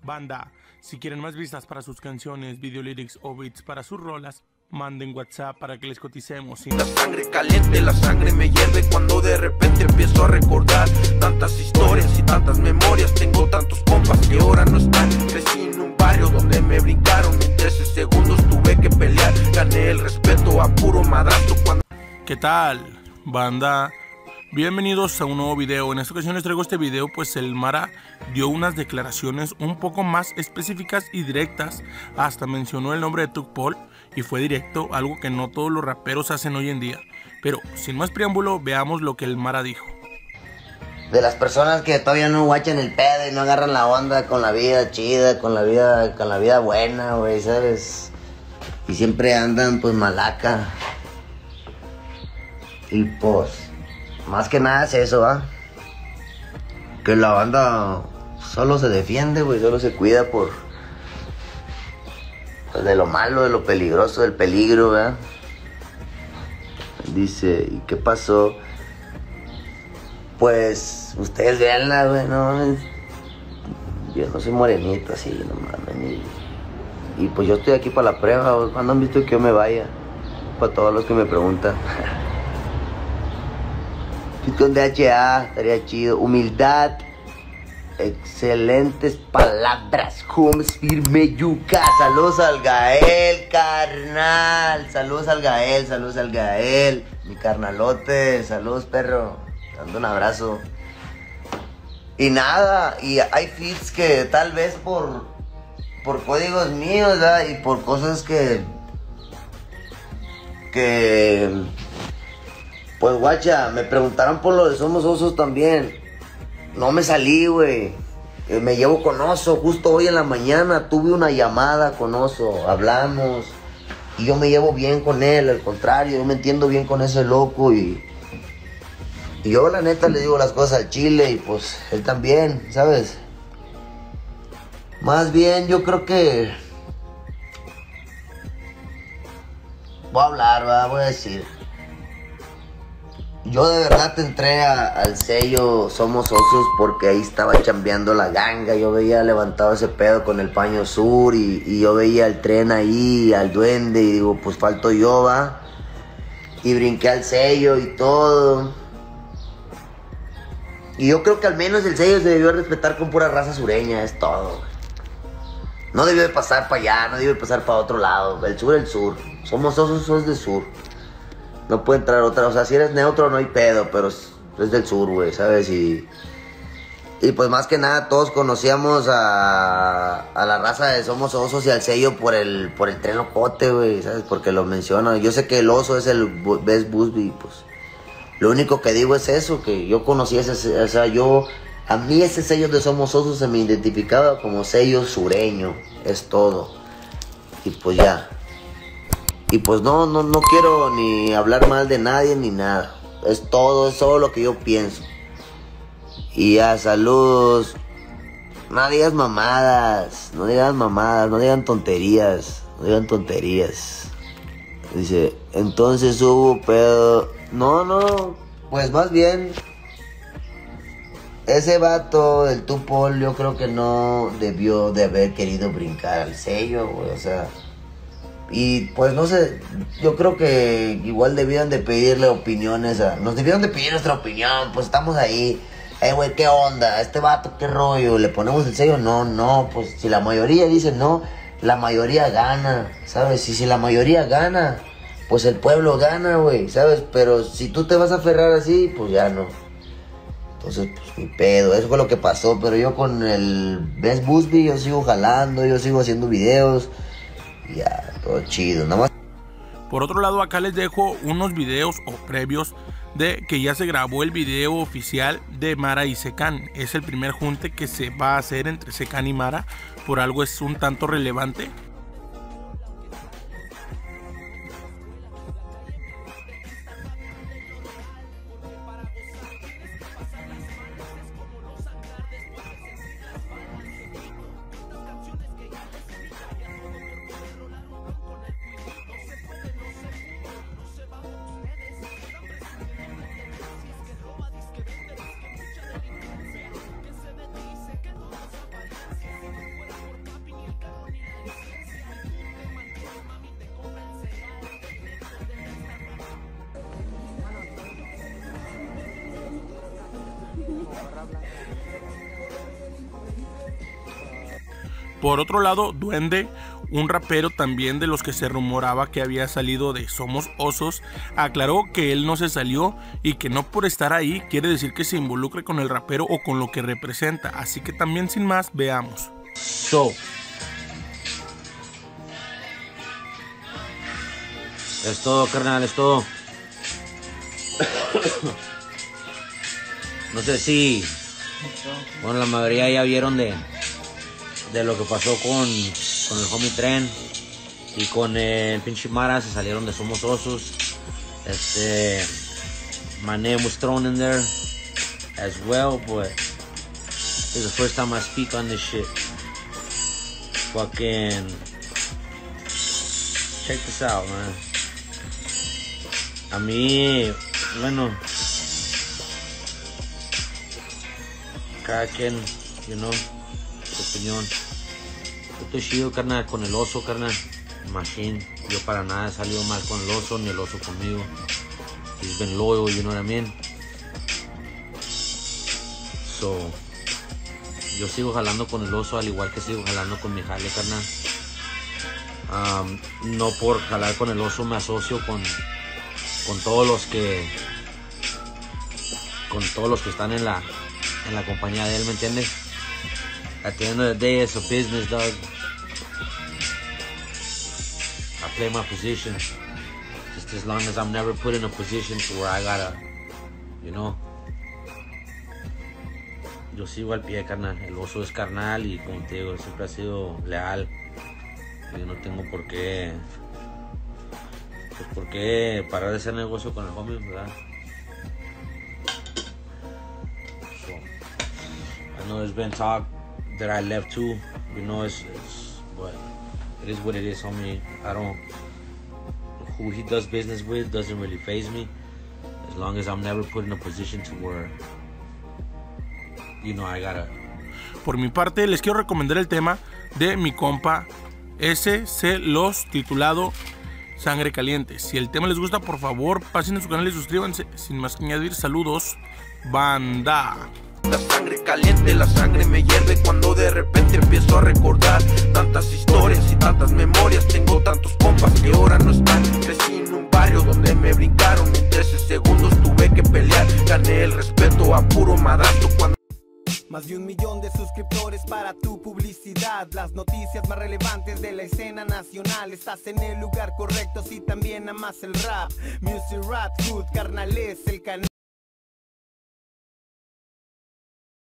Banda, si quieren más vistas para sus canciones, video lyrics o beats para sus rolas, manden WhatsApp para que les coticemos. La sangre caliente, la sangre me hierve cuando de repente empiezo a recordar tantas historias y tantas memorias. Tengo tantos compas que ahora no están. Crecí en un barrio donde me brincaron. En 13 segundos tuve que pelear. Gané el respeto a puro madrazo cuando... ¿Qué tal, banda? Bienvenidos a un nuevo video. En esta ocasión les traigo este video, pues el Mara dio unas declaraciones un poco más específicas y directas. Hasta mencionó el nombre de Tuck Paul y fue directo, algo que no todos los raperos hacen hoy en día. Pero sin más preámbulo, veamos lo que el Mara dijo. De las personas que todavía no guachan el pedo y no agarran la onda con la vida chida, con la vida buena, güey, ¿sabes? Y siempre andan pues malaca. Y pues, más que nada es eso, ¿ah? Que la banda solo se defiende, güey, solo se cuida por... pues, de lo malo, de lo peligroso, del peligro, ¿verdad? Dice, ¿y qué pasó? Pues, ustedes veanla, güey, no... yo no soy morenito así, no mames, y pues yo estoy aquí para la prueba, güey. ¿Cuándo han visto que yo me vaya? Para todos los que me preguntan. Con DHA, estaría chido. Humildad, excelentes palabras, Holmes, firme, yuca. Saludos al Gael, carnal. Saludos al Gael, mi carnalote. Saludos, perro. Te dando un abrazo. Y nada, y hay feats que tal vez por códigos míos, ¿verdad? Y por cosas que pues guacha, me preguntaron por lo de Somos Osos también. No me salí, güey. Me llevo con Oso. Justo hoy en la mañana tuve una llamada con Oso. Hablamos. Y yo me llevo bien con él. Al contrario, yo me entiendo bien con ese loco. Y yo la neta le digo las cosas al chile. Y pues él también, ¿sabes? Más bien yo creo que... voy a hablar, ¿va? Voy a decir... yo de verdad te entré al sello Somos Osos porque ahí estaba chambeando la ganga. Yo veía levantado ese pedo con el Paño Sur y yo veía el tren ahí, al duende, y digo, pues falto yo, va. Y brinqué al sello y todo. Y yo creo que al menos el sello se debió respetar con pura raza sureña, es todo. No debió de pasar para allá, no debió de pasar para otro lado. El sur es el sur. Somos Osos, sos del sur. No puede entrar otra, o sea, si eres neutro no hay pedo, pero es del sur, güey, ¿sabes? Y pues más que nada todos conocíamos a la raza de Somos Osos y al sello por el tren locote, güey, ¿sabes? Porque lo mencionan. Yo sé que el oso es el Best Busby, pues. Lo único que digo es eso, que yo conocí ese, o sea, a mí ese sello de Somos Osos se me identificaba como sello sureño, es todo. Y pues ya. Y pues no quiero ni hablar mal de nadie ni nada. Es todo lo que yo pienso. Y ya, saludos. No digas mamadas, no digan tonterías. Dice, entonces hubo pedo. No, pues más bien ese vato del Tuck Paul yo creo que no debió de haber querido brincar al sello, güey, o sea... y pues no sé, yo creo que igual debieron de pedirle opiniones nos debieron de pedir nuestra opinión, pues estamos ahí. Güey, ¿qué onda? Este vato, ¿qué rollo? ¿Le ponemos el sello? No, pues si la mayoría dice no, la mayoría gana, ¿sabes? Y si la mayoría gana, pues el pueblo gana, güey, ¿sabes? Pero si tú te vas a aferrar así, pues ya no. Entonces, pues mi pedo, eso fue lo que pasó. Pero yo con el Best Busby, yo sigo jalando, yo sigo haciendo videos. Ya, todo chido, nada más. Por otro lado, acá les dejo unos videos o previos de que ya se grabó el video oficial de Mara y Secan. Es el primer junte que se va a hacer entre Secan y Mara. Por algo es un tanto relevante. Por otro lado, Duende, un rapero también de los que se rumoraba que había salido de Somos Osos, aclaró que él no se salió y que no por estar ahí quiere decir que se involucre con el rapero o con lo que representa. Así que también sin más, veamos. Es todo, carnal, es todo. No sé si, bueno, la mayoría ya vieron de lo que pasó con el homie Tren y con el pinche Mara. Se salieron de Somos Osos. My name was thrown in there as well, but it's the first time I speak on this shit. Fucking check this out, man. A mí, bueno, cada quien, you know, su opinión. Yo estoy chido, carnal, con el oso, carnal. Machine. Yo para nada he salido mal con el oso, ni el oso conmigo. He's been loyal, you know what I mean? So, yo sigo jalando con el oso, al igual que sigo jalando con mi jale, carnal. No por jalar con el oso me asocio con todos los que están en la compañía de él, ¿me entiendes? At the end of the day, it's a business, dog. I play my position. Just as long as I'm never put in a position to where I gotta, you know. Yo sigo al pie, carnal. El oso es carnal y, como te digo, siempre ha sido leal. Yo no tengo por qué parar de hacer negocio con el homie, ¿verdad? So, I know there's been talk that I left too, you know, but it is what it is, homie. Who he does business with doesn't really faze me, as long as I'm never put in a position to where, you know, I gotta. Por mi parte, les quiero recomendar el tema de mi compa SC Los, titulado Sangre Caliente. Si el tema les gusta, por favor, pasen a su canal y suscríbanse. Sin más que añadir, saludos, banda. La sangre caliente, la sangre me hierve cuando de repente empiezo a recordar tantas historias y tantas memorias. Tengo tantos compas que ahora no están. Crecí en un barrio donde me brincaron. En 13 segundos tuve que pelear. Gané el respeto a puro madrazo cuando... Más de 1 millón de suscriptores para tu publicidad. Las noticias más relevantes de la escena nacional. Estás en el lugar correcto si también amas el rap. Music Rap Hood, carnal, es el canal.